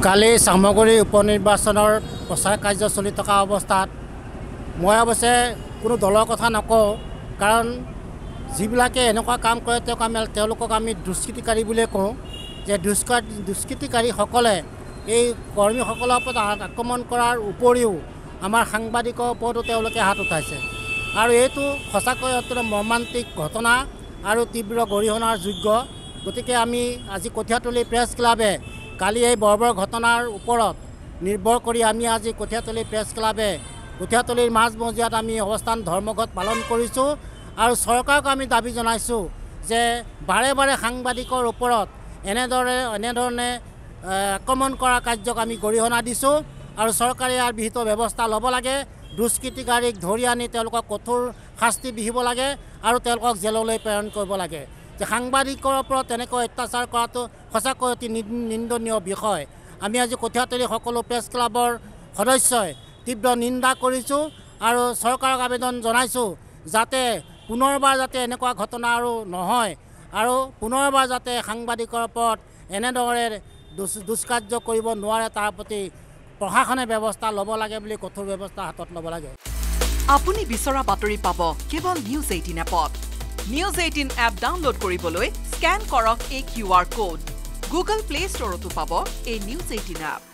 কালি সামগ্ৰী উপনিৰ্বাচনৰ প্ৰচাৰ কাৰ্য চলি থকা অৱস্থাত মই অৱশ্যে কোনো দলৰ কথা নকওঁ, কাৰণ যিবিলাকে এনেকুৱা কাম কৰে তেওঁলোকক আমি দুষ্কৃতিকাৰী বুলিয়ে কওঁ। যে দুষ্কৃতিকাৰীসকলে এই কৰ্মীসকলৰ ওপৰত আক্ৰমণ কৰাৰ উপৰিও আমাৰ সাংবাদিকৰ ওপৰতো তেওঁলোকে হাত উঠাইছে, আৰু এইটো সঁচাকৈ অত্যন্ত মৰ্মান্তিক ঘটনা আৰু তীব্ৰ গৰিহণাৰ যোগ্য। গতিকে আমি আজি কঠীয়াতলী প্ৰেছ ক্লাবে কালি এই বৰ্বৰ ঘটনাৰ ওপৰত নিৰ্ভৰ কৰি আমি আজি কঠীয়াতলী প্ৰেছ ক্লাবে কঠীয়াতলীৰ মাজমজিয়াত আমি অৱস্থান ধৰ্মঘট পালন কৰিছোঁ, আৰু চৰকাৰক আমি দাবী জনাইছোঁ যে বাৰে বাৰে সাংবাদিকৰ ওপৰত এনেধৰণে আক্ৰমণ কৰা কাৰ্যক আমি গৰিহণা দিছোঁ, আৰু চৰকাৰে ইয়াৰ বিহিত ব্যৱস্থা ল'ব লাগে। দুষ্কৃতিকাৰীক ধৰি আনি তেওঁলোকক কঠোৰ শাস্তি বিহিব লাগে আৰু তেওঁলোকক জেললৈ প্ৰেৰণ কৰিব লাগে। যে সাংবাদিকৰ ওপৰত তেনেকৈ অত্যাচাৰ কৰাটো সঁচাকৈ অতি নিন্দনীয় বিষয়। আমি আজি কঠীয়াতলী সকলো প্ৰেছ ক্লাবৰ সদস্যই তীব্ৰ নিন্দা কৰিছোঁ আৰু চৰকাৰক আবেদন জনাইছোঁ যাতে পুনৰবাৰ যাতে এনেকুৱা ঘটনা আৰু নহয়, আৰু পুনৰবাৰ যাতে সাংবাদিকৰ ওপৰত এনেদৰে দুষ্কাৰ্য কৰিব নোৱাৰে তাৰ প্ৰতি প্ৰশাসনে ব্যৱস্থা ল'ব লাগে বুলি কঠোৰ ব্যৱস্থা হাতত ল'ব লাগে। আপুনি বিচৰা বাতৰি পাব কেৱল নিউজ 18 এপত। নিউজ 18 এপ ডাউনলোড কৰিবলৈ স্কেন কৰক এই QR কোড। গুগল প্লে ষ্টৰতো পাব এই নিউজ 18 এপ।